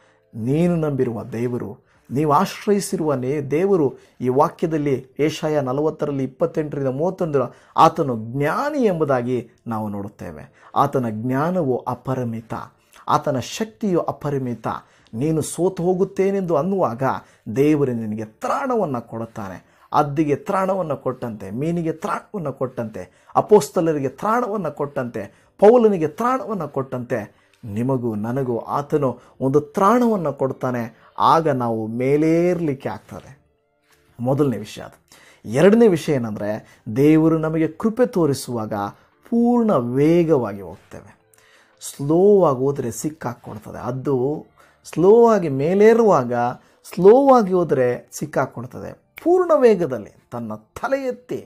ನೀನು ನಂಬಿರುವ ದೇವರು, ನೀವು ಆಶ್ರಯಿಸಿರುವ ನೇ ದೇವರು ಈ ವಾಕ್ಯದಲ್ಲಿ ಯೆಶಾಯ ನಲವತ್ತರಲ್ಲಿ ಇಪ್ಪತ್ತೆಂಟರಿಂದ ಮೂವತ್ತೊಂದರ ಆತನು ಜ್ಞಾನಿ ಎಂಬುದಾಗಿ ನಾವು ನೋಡುತ್ತೇವೆ. ಆತನ ಜ್ಞಾನವು ಅಪರಿಮಿತ, ಆತನ ಶಕ್ತಿಯು ಅಪರಿಮಿತ. ನೀನು ಸೋತು ಹೋಗುತ್ತೇನೆಂದು ಅನ್ನುವಾಗ ದೇವರು ನಿನಗೆ ತ್ರಾಣವನ್ನು ಕೊಡುತ್ತಾನೆ. ಅದ್ದಿಗೆ ತ್ರಾಣವನ್ನು ಕೊಟ್ಟಂತೆ, ಮೀನಿಗೆ ತ್ರಾಣವನ್ನು ಕೊಟ್ಟಂತೆ, ಅಪೋಸ್ತಲರಿಗೆ ತ್ರಾಣವನ್ನು ಕೊಟ್ಟಂತೆ, ಪೌಲನಿಗೆ ತ್ರಾಣವನ್ನು ಕೊಟ್ಟಂತೆ ನಿಮಗೂ ನನಗೂ ಆತನು ಒಂದು ತ್ರಾಣವನ್ನು ಕೊಡ್ತಾನೆ. ಆಗ ನಾವು ಮೇಲೇರಲಿಕ್ಕೆ ಆಗ್ತದೆ. ಮೊದಲನೇ ವಿಷಯ ಅದು. ಎರಡನೇ ವಿಷಯ ಏನಂದರೆ, ದೇವರು ನಮಗೆ ಕೃಪೆ ತೋರಿಸುವಾಗ ಪೂರ್ಣ ವೇಗವಾಗಿ ಹೋಗ್ತೇವೆ. ಸ್ಲೋ ಆಗಿ ಹೋದರೆ ಸಿಕ್ಕಾಕ್ಕೊಡ್ತದೆ. ಅದು ಸ್ಲೋ ಆಗಿ ಮೇಲೇರುವಾಗ ಸ್ಲೋ ಆಗಿ ಹೋದರೆ ಸಿಕ್ಕಾಕ್ಕೊಡ್ತದೆ. ಪೂರ್ಣ ವೇಗದಲ್ಲಿ ತನ್ನ ತಲೆ ಎತ್ತಿ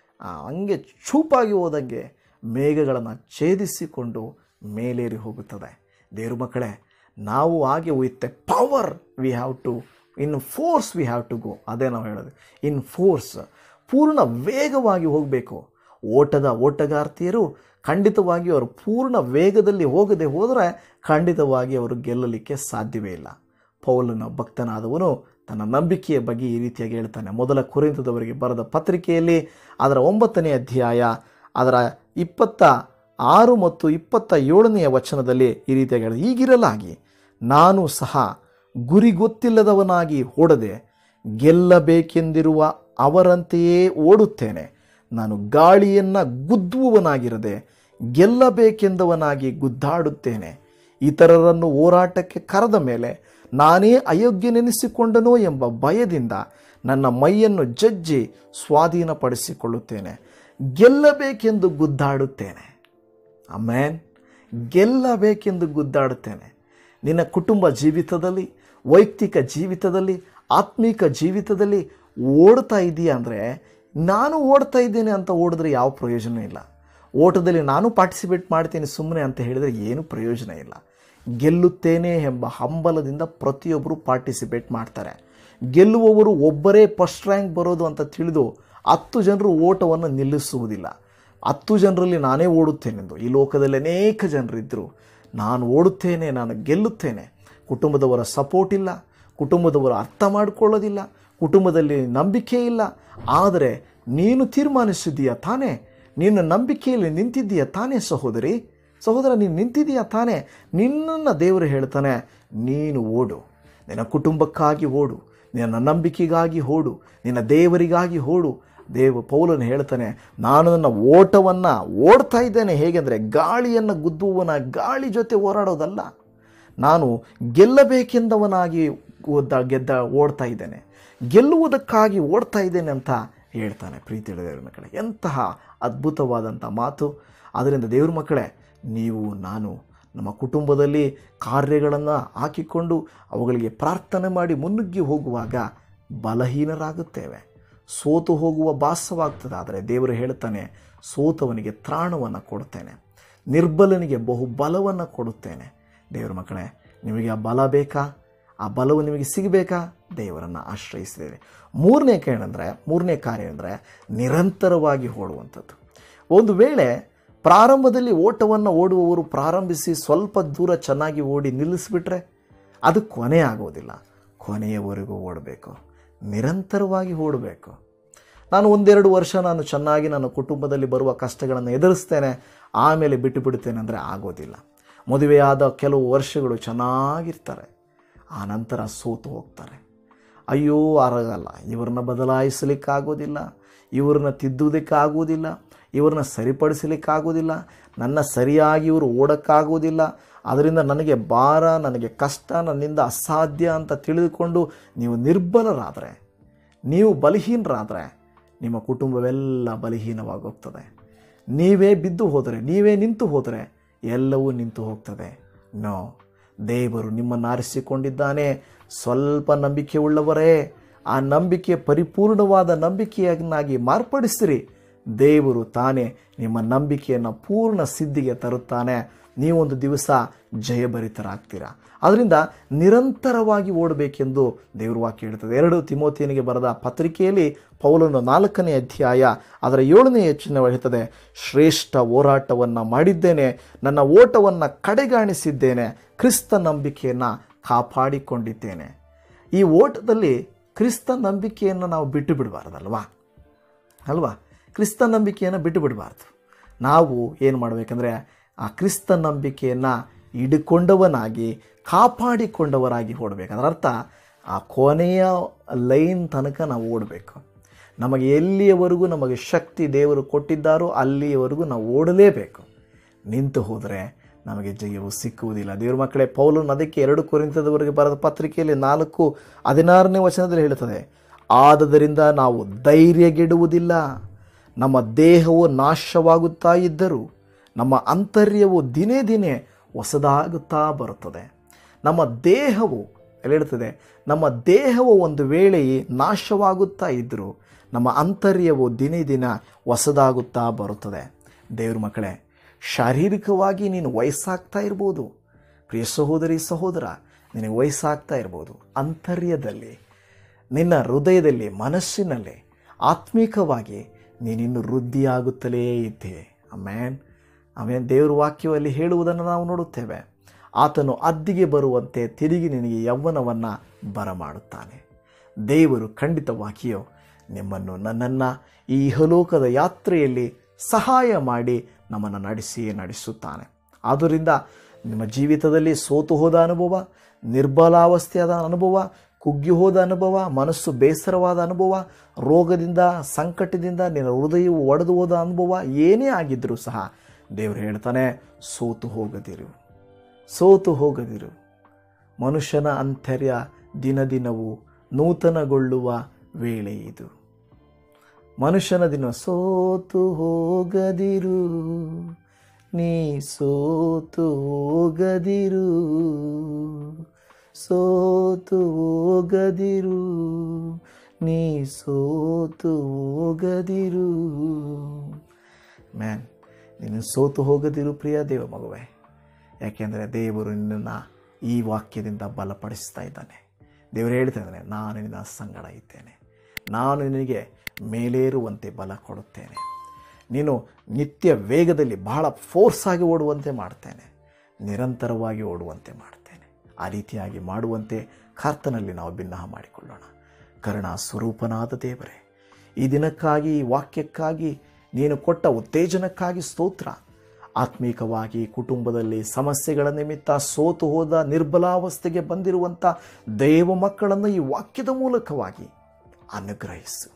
ಹಂಗೆ ಚೂಪಾಗಿ ಹೋದಂಗೆ ಮೇಘಗಳನ್ನು ಛೇದಿಸಿಕೊಂಡು ಮೇಲೇರಿ ಹೋಗುತ್ತದೆ. ದೇವ್ರ ಮಕ್ಕಳೇ, ನಾವು ಹಾಗೆ with a power we have to in force we have to go. ಅದೇ ನಾವು ಹೇಳೋದು, ಇನ್ ಫೋರ್ಸ್, ಪೂರ್ಣ ವೇಗವಾಗಿ ಹೋಗಬೇಕು. ಓಟದ ಓಟಗಾರ್ತಿಯರು ಖಂಡಿತವಾಗಿ ಅವರು ಪೂರ್ಣ ವೇಗದಲ್ಲಿ ಹೋಗದೆ ಹೋದರೆ ಖಂಡಿತವಾಗಿ ಅವರು ಗೆಲ್ಲಲಿಕ್ಕೆ ಸಾಧ್ಯವೇ ಇಲ್ಲ. ಪೌಲನ ಭಕ್ತನಾದವನು ತನ್ನ ನಂಬಿಕೆಯ ಬಗ್ಗೆ ಈ ರೀತಿಯಾಗಿ ಹೇಳ್ತಾನೆ. ಮೊದಲ ಕೊರಿಂಥದವರಿಗೆ ಬರೆದ ಪತ್ರಿಕೆಯಲ್ಲಿ ಅದರ ಒಂಬತ್ತನೇ ಅಧ್ಯಾಯ ಅದರ ಇಪ್ಪತ್ತ ಆರು ಮತ್ತು ಇಪ್ಪತ್ತ ಏಳನೆಯ ವಚನದಲ್ಲಿ ಈ ರೀತಿಯಾಗಿ ಹೇಳಿದೆ, ಹೀಗಿರಲಾಗಿ ನಾನು ಸಹ ಗುರಿ ಗೊತ್ತಿಲ್ಲದವನಾಗಿ ಓಡದೆ ಗೆಲ್ಲಬೇಕೆಂದಿರುವ ಅವರಂತೆಯೇ ಓಡುತ್ತೇನೆ. ನಾನು ಗಾಳಿಯನ್ನು ಗುದ್ದುವವನಾಗಿರದೆ ಗೆಲ್ಲಬೇಕೆಂದವನಾಗಿ ಗುದ್ದಾಡುತ್ತೇನೆ. ಇತರರನ್ನು ಹೋರಾಟಕ್ಕೆ ಕರೆದ ಮೇಲೆ ನಾನೇ ಅಯೋಗ್ಯನೆನಿಸಿಕೊಂಡನೋ ಎಂಬ ಭಯದಿಂದ ನನ್ನ ಮೈಯನ್ನು ಜಜ್ಜಿ ಸ್ವಾಧೀನಪಡಿಸಿಕೊಳ್ಳುತ್ತೇನೆ. ಗೆಲ್ಲಬೇಕೆಂದು ಗುದ್ದಾಡುತ್ತೇನೆ. ಆಮೆನ್. ಗೆಲ್ಲಬೇಕೆಂದು ಗುದ್ದಾಡುತ್ತೇನೆ. ನಿನ್ನ ಕುಟುಂಬ ಜೀವಿತದಲ್ಲಿ, ವೈಯಕ್ತಿಕ ಜೀವಿತದಲ್ಲಿ, ಆತ್ಮಿಕ ಜೀವಿತದಲ್ಲಿ ಓಡ್ತಾ ಇದೆಯಾ ಅಂದರೆ, ನಾನು ಓಡ್ತಾ ಇದ್ದೇನೆ ಅಂತ ಓಡಿದ್ರೆ ಯಾವ ಪ್ರಯೋಜನ ಇಲ್ಲ. ಓಟದಲ್ಲಿ ನಾನು ಪಾರ್ಟಿಸಿಪೇಟ್ ಮಾಡ್ತೀನಿ ಸುಮ್ಮನೆ ಅಂತ ಹೇಳಿದರೆ ಏನು ಪ್ರಯೋಜನ ಇಲ್ಲ. ಗೆಲ್ಲುತ್ತೇನೆ ಎಂಬ ಹಂಬಲದಿಂದ ಪ್ರತಿಯೊಬ್ಬರು ಪಾರ್ಟಿಸಿಪೇಟ್ ಮಾಡ್ತಾರೆ. ಗೆಲ್ಲುವವರು ಒಬ್ಬರೇ ಫಸ್ಟ್ ರ್ಯಾಂಕ್ ಬರೋದು ಅಂತ ತಿಳಿದು ಹತ್ತು ಜನರು ಓಟವನ್ನು ನಿಲ್ಲಿಸುವುದಿಲ್ಲ. ಹತ್ತು ಜನರಲ್ಲಿ ನಾನೇ ಓಡುತ್ತೇನೆಂದು ಈ ಲೋಕದಲ್ಲಿ ಅನೇಕ ಜನರಿದ್ದರು. ನಾನು ಓಡುತ್ತೇನೆ, ನಾನು ಗೆಲ್ಲುತ್ತೇನೆ. ಕುಟುಂಬದವರ ಸಪೋರ್ಟ್ ಇಲ್ಲ, ಕುಟುಂಬದವರು ಅರ್ಥ ಮಾಡಿಕೊಳ್ಳೋದಿಲ್ಲ, ಕುಟುಂಬದಲ್ಲಿ ನಂಬಿಕೆ ಇಲ್ಲ. ಆದರೆ ನೀನು ತೀರ್ಮಾನಿಸಿದ್ದೀಯಾ ತಾನೇ, ನಿನ್ನ ನಂಬಿಕೆಯಲ್ಲಿ ನಿಂತಿದ್ದೀಯಾ ತಾನೇ ಸಹೋದರಿ, ಸಹೋದರ, ನೀನು ನಿಂತಿದ್ದೀಯಾ ತಾನೇ. ನಿನ್ನನ್ನು ದೇವರು ಹೇಳ್ತಾನೆ, ನೀನು ಓಡು, ನಿನ್ನ ಕುಟುಂಬಕ್ಕಾಗಿ ಓಡು, ನಿನ್ನ ನಂಬಿಕೆಗಾಗಿ ಓಡು, ನಿನ್ನ ದೇವರಿಗಾಗಿ ಓಡು. ದೇವ ಪೌಲನು ಹೇಳ್ತಾನೆ, ನಾನು ನನ್ನ ಓಟವನ್ನು ಓಡ್ತಾ ಇದ್ದೇನೆ. ಹೇಗೆಂದರೆ ಗಾಳಿಯನ್ನು ಗುದ್ದುವವನ ಗಾಳಿ ಜೊತೆ ಹೋರಾಡೋದಲ್ಲ, ನಾನು ಗೆಲ್ಲಬೇಕೆಂದವನಾಗಿ ಓದ ಗೆದ್ದ ಓಡ್ತಾ ಇದ್ದೇನೆ, ಗೆಲ್ಲುವುದಕ್ಕಾಗಿ ಓಡ್ತಾ ಇದ್ದೇನೆ ಅಂತ ಹೇಳ್ತಾನೆ. ಪ್ರೀತಿ ದೇವರ ಮಕ್ಕಳೇ, ಎಂತಹ ಅದ್ಭುತವಾದಂಥ ಮಾತು. ಅದರಿಂದ ದೇವ್ರ ಮಕ್ಕಳೇ, ನೀವು ನಾನು ನಮ್ಮ ಕುಟುಂಬದಲ್ಲಿ ಕಾರ್ಯಗಳನ್ನು ಹಾಕಿಕೊಂಡು ಅವುಗಳಿಗೆ ಪ್ರಾರ್ಥನೆ ಮಾಡಿ ಮುನ್ನುಗ್ಗಿ ಹೋಗುವಾಗ ಬಲಹೀನರಾಗುತ್ತೇವೆ, ಸೋತು ಹೋಗುವ ಭಾಸವಾಗ್ತದೆ. ಆದರೆ ದೇವರು ಹೇಳ್ತಾನೆ, ಸೋತವನಿಗೆ ತ್ರಾಣವನ್ನು ಕೊಡುತ್ತೇನೆ, ನಿರ್ಬಲನಿಗೆ ಬಹು ಬಲವನ್ನು ಕೊಡುತ್ತೇನೆ. ದೇವರ ಮಕ್ಕಳೇ, ನಿಮಗೆ ಆ ಬಲ ಬೇಕಾ? ಆ ಬಲವು ನಿಮಗೆ ಸಿಗಬೇಕಾ? ದೇವರನ್ನು ಆಶ್ರಯಿಸಿದ್ದೇವೆ. ಮೂರನೇ ಏನಂದರೆ ಮೂರನೇ ಕಾರ್ಯ ಅಂದರೆ ನಿರಂತರವಾಗಿ ಓಡುವಂಥದ್ದು. ಒಂದು ವೇಳೆ ಪ್ರಾರಂಭದಲ್ಲಿ ಓಟವನ್ನು ಓಡುವವರು ಪ್ರಾರಂಭಿಸಿ ಸ್ವಲ್ಪ ದೂರ ಚೆನ್ನಾಗಿ ಓಡಿ ನಿಲ್ಲಿಸಿಬಿಟ್ರೆ ಅದು ಕೊನೆ ಆಗೋದಿಲ್ಲ. ಕೊನೆಯವರೆಗೂ ಓಡಬೇಕು, ನಿರಂತರವಾಗಿ ಓಡಬೇಕು. ನಾನು ಒಂದೆರಡು ವರ್ಷ ನಾನು ಚೆನ್ನಾಗಿ ನನ್ನ ಕುಟುಂಬದಲ್ಲಿ ಬರುವ ಕಷ್ಟಗಳನ್ನು ಎದುರಿಸ್ತೇನೆ, ಆಮೇಲೆ ಬಿಟ್ಟು ಬಿಡುತ್ತೇನೆ ಅಂದರೆ ಆಗೋದಿಲ್ಲ. ಮದುವೆಯಾದ ಕೆಲವು ವರ್ಷಗಳು ಚೆನ್ನಾಗಿರ್ತಾರೆ, ಆ ನಂತರ ಸೋತು ಹೋಗ್ತಾರೆ. ಅಯ್ಯೋ ಆಗಲ್ಲ, ಇವ್ರನ್ನ ಬದಲಾಯಿಸಲಿಕ್ಕಾಗೋದಿಲ್ಲ, ಇವ್ರನ್ನ ತಿದ್ದುವುದಕ್ಕಾಗೋದಿಲ್ಲ, ಇವ್ರನ್ನ ಸರಿಪಡಿಸಲಿಕ್ಕಾಗೋದಿಲ್ಲ, ನನ್ನ ಸರಿಯಾಗಿ ಇವರು ಓಡೋಕ್ಕಾಗೋದಿಲ್ಲ, ಅದರಿಂದ ನನಗೆ ಭಾರ, ನನಗೆ ಕಷ್ಟ, ನನ್ನಿಂದ ಅಸಾಧ್ಯ ಅಂತ ತಿಳಿದುಕೊಂಡು ನೀವು ನಿರ್ಬಲರಾದರೆ, ನೀವು ಬಲಹೀನರಾದರೆ ನಿಮ್ಮ ಕುಟುಂಬವೆಲ್ಲ ಬಲಹೀನವಾಗೋಗ್ತದೆ. ನೀವೇ ಬಿದ್ದು ಹೋದರೆ, ನೀವೇ ನಿಂತು ಹೋದರೆ ಎಲ್ಲವೂ ನಿಂತು ಹೋಗ್ತದೆ. ನೋ, ದೇವರು ನಿಮ್ಮನ್ನು ಆರಿಸಿಕೊಂಡಿದ್ದಾನೆ. ಸ್ವಲ್ಪ ನಂಬಿಕೆ ಉಳ್ಳವರೇ, ಆ ನಂಬಿಕೆ ಪರಿಪೂರ್ಣವಾದ ನಂಬಿಕೆಯನ್ನಾಗಿ ಮಾರ್ಪಡಿಸಿರಿ. ದೇವರು ತಾನೇ ನಿಮ್ಮ ನಂಬಿಕೆಯನ್ನು ಪೂರ್ಣ ಸಿದ್ಧಿಗೆ ತರುತ್ತಾನೆ. ನೀವೊಂದು ದಿವಸ ಜಯಭರಿತರಾಗ್ತೀರಾ. ಅದರಿಂದ ನಿರಂತರವಾಗಿ ಓಡಬೇಕೆಂದು ದೇವರು ವಾಕ್ಯ ಹೇಳ್ತದೆ. ಎರಡು ತಿಮೋಥಿಯನಿಗೆ ಬರೆದ ಪತ್ರಿಕೆಯಲ್ಲಿ ಪೌಲನು ನಾಲ್ಕನೇ ಅಧ್ಯಾಯ ಅದರ ಏಳನೇ ವಚನ ಹೇಳ್ತದೆ, ಶ್ರೇಷ್ಠ ಹೋರಾಟವನ್ನು ಮಾಡಿದ್ದೇನೆ, ನನ್ನ ಓಟವನ್ನು ಕಡೆಗಾಣಿಸಿದ್ದೇನೆ, ಕ್ರಿಸ್ತ ನಂಬಿಕೆಯನ್ನು ಕಾಪಾಡಿಕೊಂಡಿದ್ದೇನೆ. ಈ ಓಟದಲ್ಲಿ ಕ್ರಿಸ್ತ ನಂಬಿಕೆಯನ್ನು ನಾವು ಬಿಟ್ಟು ಬಿಡಬಾರ್ದಲ್ವಾ ಅಲ್ವಾ ಕ್ರಿಸ್ತ ನಂಬಿಕೆಯನ್ನು ಬಿಟ್ಟು ಬಿಡಬಾರ್ದು. ನಾವು ಏನು ಮಾಡಬೇಕಂದ್ರೆ ಆ ಕ್ರಿಸ್ತ ನಂಬಿಕೆಯನ್ನು ಹಿಡ್ಕೊಂಡವನಾಗಿ ಕಾಪಾಡಿಕೊಂಡವರಾಗಿ ಓಡಬೇಕು. ಅದರ ಅರ್ಥ ಆ ಕೊನೆಯ ಲೈನ್ ತನಕ ನಾವು ಓಡಬೇಕು. ನಮಗೆ ಎಲ್ಲಿಯವರೆಗೂ ನಮಗೆ ಶಕ್ತಿ ದೇವರು ಕೊಟ್ಟಿದ್ದಾರೋ ಅಲ್ಲಿಯವರೆಗೂ ನಾವು ಓಡಲೇಬೇಕು. ನಿಂತು ಹೋದರೆ ನಮಗೆ ಜಯವು ಸಿಕ್ಕುವುದಿಲ್ಲ. ದೇವ್ರ ಮಕ್ಕಳೇ, ಪೌಲನು ಅದಕ್ಕೆ ಎರಡು ಕೊರಿಂಥದವರೆಗೆ ಬರೆದ ಪತ್ರಿಕೆಯಲ್ಲಿ ನಾಲ್ಕು ಹದಿನಾರನೇ ವಚನದಲ್ಲಿ ಹೇಳುತ್ತದೆ, ಆದದರಿಂದ ನಾವು ಧೈರ್ಯಗೆಡುವುದಿಲ್ಲ. ನಮ್ಮ ದೇಹವು ನಾಶವಾಗುತ್ತಾ ಇದ್ದರೂ ನಮ್ಮ ಅಂತರ್ಯವು ದಿನೇ ದಿನೇ ಹೊಸದಾಗುತ್ತಾ ಬರುತ್ತದೆ. ನಮ್ಮ ದೇಹವು ಹೇಳ್ತದೆ, ನಮ್ಮ ದೇಹವು ಒಂದು ವೇಳೆ ನಾಶವಾಗುತ್ತಾ ಇದ್ದರೂ ನಮ್ಮ ಅಂತರ್ಯವು ದಿನೇ ದಿನ ಹೊಸದಾಗುತ್ತಾ ಬರುತ್ತದೆ. ದೇವ್ರ ಮಕ್ಕಳೇ, ಶಾರೀರಿಕವಾಗಿ ನೀನು ವಯಸ್ಸಾಗ್ತಾ ಇರ್ಬೋದು, ಪ್ರಿಯ ಸಹೋದರಿ ಸಹೋದರ, ನಿನಗೆ ವಯಸ್ಸಾಗ್ತಾ ಇರ್ಬೋದು. ಅಂತರ್ಯದಲ್ಲಿ, ನಿನ್ನ ಹೃದಯದಲ್ಲಿ, ಮನಸ್ಸಿನಲ್ಲಿ ಆತ್ಮಿಕವಾಗಿ ನೀನಿನ್ನು ವೃದ್ಧಿಯಾಗುತ್ತಲೇ ಇದ್ದೆ. ಆಮೇನ್ ಆಮೇನ್. ದೇವರ ವಾಕ್ಯದಲ್ಲಿ ಹೇಳುವುದನ್ನು ನಾವು ನೋಡುತ್ತೇವೆ. ಆತನು ಅದ್ದಿಗೆ ಬರುವಂತೆ ತಿರುಗಿ ನಿನಗೆ ಯೌವನವನ್ನು ಬರಮಾಡುತ್ತಾನೆ. ದೇವರು ಖಂಡಿತವಾಗಿಯೂ ನಿಮ್ಮನ್ನು ನನ್ನನ್ನು ಈ ಇಹಲೋಕದ ಯಾತ್ರೆಯಲ್ಲಿ ಸಹಾಯ ಮಾಡಿ ನಮ್ಮನ್ನು ನಡೆಸಿಯೇ ನಡೆಸುತ್ತಾನೆ. ಆದ್ದರಿಂದ ನಿಮ್ಮ ಜೀವಿತದಲ್ಲಿ ಸೋತು ಹೋದ ಅನುಭವ, ನಿರ್ಬಲಾವಸ್ಥೆಯಾದ ಅನುಭವ, ಕುಗ್ಗಿ ಹೋದ ಅನುಭವ, ಮನಸ್ಸು ಬೇಸರವಾದ ಅನುಭವ, ರೋಗದಿಂದ ಸಂಕಟದಿಂದ ನಿನ್ನ ಹೃದಯವು ಒಡೆದು ಹೋದ ಅನುಭವ ಏನೇ ಆಗಿದ್ದರೂ ಸಹ ದೇವರು ಹೇಳ್ತಾನೆ, ಸೋತು ಹೋಗದಿರು, ಸೋತು ಹೋಗದಿರು. ಮನುಷ್ಯನ ಅಂತರ್ಯ ದಿನ ದಿನವೂ ನೂತನಗೊಳ್ಳುವ ವೇಳೆ ಇದು. ಮನುಷ್ಯನ ದಿನ ಸೋತು ಹೋಗದಿರು, ನೀ ಸೋತು ಹೋಗದಿರು, ಸೋತು ಹೋಗದಿರು, ನೀ ಸೋತು ಹೋಗದಿರು. ಮ್ಯಾನ್, ನೀನು ಸೋತು ಹೋಗದಿರು ಪ್ರಿಯ ದೇವ ಮಗುವೆ. ಯಾಕೆಂದರೆ ದೇವರು ನಿನ್ನನ್ನು ಈ ವಾಕ್ಯದಿಂದ ಬಲಪಡಿಸ್ತಾ ಇದ್ದಾನೆ. ದೇವರು ಹೇಳ್ತಾ ಇದ್ದಾನೆ, ನಾನು ನಿನ್ನ ಸಂಗಡ ಇದ್ದೇನೆ, ನಾನು ನಿನಗೆ ಮೇಲೇರುವಂತೆ ಬಲ ಕೊಡುತ್ತೇನೆ, ನೀನು ನಿತ್ಯ ವೇಗದಲ್ಲಿ ಬಹಳ ಫೋರ್ಸ್ ಆಗಿ ಓಡುವಂತೆ ಮಾಡ್ತೇನೆ, ನಿರಂತರವಾಗಿ ಓಡುವಂತೆ ಮಾಡ್ತೇನೆ. ಆ ರೀತಿಯಾಗಿ ಮಾಡುವಂತೆ ಕರ್ತನಲ್ಲಿ ನಾವು ಭಿನ್ನಹ ಮಾಡಿಕೊಳ್ಳೋಣ. ಕರುಣಾ ಸ್ವರೂಪನಾದ ದೇವರೇ, ಈ ದಿನಕ್ಕಾಗಿ, ಈ ವಾಕ್ಯಕ್ಕಾಗಿ, ನೀನು ಕೊಟ್ಟ ಉತ್ತೇಜನಕ್ಕಾಗಿ ಸ್ತೋತ್ರ. ಆತ್ಮೀಕವಾಗಿ ಕುಟುಂಬದಲ್ಲಿ ಸಮಸ್ಯೆಗಳ ನಿಮಿತ್ತ ಸೋತು ಹೋದ ನಿರ್ಬಲಾವಸ್ಥೆಗೆ ಬಂದಿರುವಂಥ ದೇವ ಮಕ್ಕಳನ್ನು ಈ ವಾಕ್ಯದ ಮೂಲಕವಾಗಿ ಅನುಗ್ರಹಿಸು,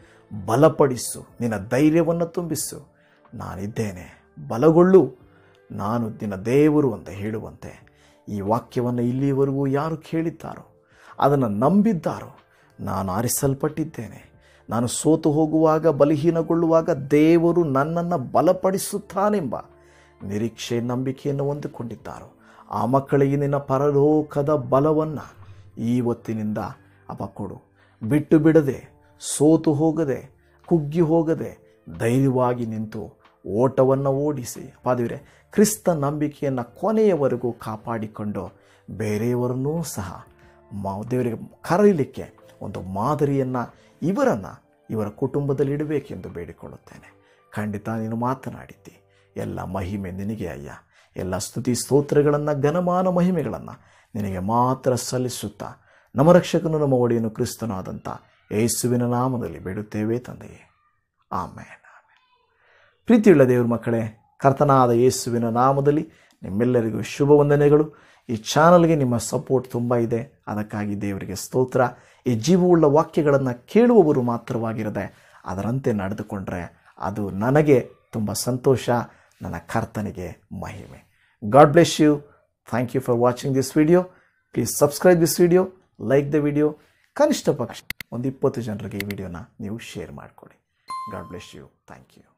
ಬಲಪಡಿಸು, ನಿನ್ನ ಧೈರ್ಯವನ್ನು ತುಂಬಿಸು. ನಾನಿದ್ದೇನೆ, ಬಲಗೊಳ್ಳು, ನಾನು ನಿನ್ನ ದೇವರು ಅಂತ ಹೇಳುವಂತೆ ಈ ವಾಕ್ಯವನ್ನು ಇಲ್ಲಿವರೆಗೂ ಯಾರು ಕೇಳಿದ್ದಾರೋ, ಅದನ್ನು ನಂಬಿದ್ದಾರೋ, ನಾನು ಆರಿಸಲ್ಪಟ್ಟಿದ್ದೇನೆ, ನಾನು ಸೋತು ಹೋಗುವಾಗ, ಬಲಹೀನಗೊಳ್ಳುವಾಗ ದೇವರು ನನ್ನನ್ನು ಬಲಪಡಿಸುತ್ತಾನೆಂಬ ನಿರೀಕ್ಷೆ, ನಂಬಿಕೆಯನ್ನು ಹೊಂದಿಕೊಂಡಿದ್ದಾರೋ ಆ ಮಕ್ಕಳಿಗೆ ನಿನ್ನ ಪರಲೋಕದ ಬಲವನ್ನು ಇವತ್ತಿನಿಂದ ಅಪ ಕೊಡು. ಬಿಟ್ಟು ಬಿಡದೆ, ಸೋತು ಹೋಗದೆ, ಕುಗ್ಗಿ ಹೋಗದೆ ಧೈರ್ಯವಾಗಿ ನಿಂತು ಓಟವನ್ನು ಓಡಿಸಿ ಪಾದಿವರೆ ಕ್ರಿಸ್ತ ನಂಬಿಕೆಯನ್ನು ಕೊನೆಯವರೆಗೂ ಕಾಪಾಡಿಕೊಂಡು ಬೇರೆಯವರನ್ನೂ ಸಹ ಮಾ ದೇವರಿಗೆ ಕರೆಯಲಿಕ್ಕೆ ಒಂದು ಮಾದರಿಯನ್ನು ಇವರನ್ನು ಇವರ ಕುಟುಂಬದಲ್ಲಿ ಇಡಬೇಕೆಂದು ಬೇಡಿಕೊಳ್ಳುತ್ತೇನೆ. ಖಂಡಿತ ನೀನು ಮಾತನಾಡಿದ್ದಿ. ಎಲ್ಲ ಮಹಿಮೆ ನಿನಗೆ ಅಯ್ಯ. ಎಲ್ಲ ಸ್ತುತಿ ಸ್ತೋತ್ರಗಳನ್ನು, ಘನಮಾನ ಮಹಿಮೆಗಳನ್ನು ನಿನಗೆ ಮಾತ್ರ ಸಲ್ಲಿಸುತ್ತಾ ನಮ್ಮ ರಕ್ಷಕನು, ನಮ್ಮ ಒಡೆಯನು ಕ್ರಿಸ್ತನಾದಂಥ ಯೇಸುವಿನ ನಾಮದಲ್ಲಿ ಬೇಡುತ್ತೇವೆ ತಂದೆಯೇ, ಆಮೇನ್. ಪ್ರೀತಿಯುಳ್ಳ ದೇವ್ರ ಮಕ್ಕಳೇ, ಕರ್ತನಾದ ಯೇಸುವಿನ ನಾಮದಲ್ಲಿ ನಿಮ್ಮೆಲ್ಲರಿಗೂ ಶುಭ ವಂದನೆಗಳು. ಈ ಚಾನಲ್ಗೆ ನಿಮ್ಮ ಸಪೋರ್ಟ್ ತುಂಬ ಇದೆ, ಅದಕ್ಕಾಗಿ ದೇವರಿಗೆ ಸ್ತೋತ್ರ. ಈ ಜೀವವುಳ್ಳ ವಾಕ್ಯಗಳನ್ನು ಕೇಳುವವರು ಮಾತ್ರವಾಗಿರದೆ ಅದರಂತೆ ನಡೆದುಕೊಂಡ್ರೆ ಅದು ನನಗೆ ತುಂಬ ಸಂತೋಷ, ನನ್ನ ಕರ್ತನಿಗೆ ಮಹಿಮೆ. God bless you. Thank you for watching this video. Please subscribe this video, like the video. ಕನಿಷ್ಠ ಪಕ್ಷ ಒಂದು ಇಪ್ಪತ್ತು ಜನರಿಗೆ ಈ ವಿಡಿಯೋನ ನೀವು ಶೇರ್ ಮಾಡಿಕೊಡಿ. God bless you. Thank you.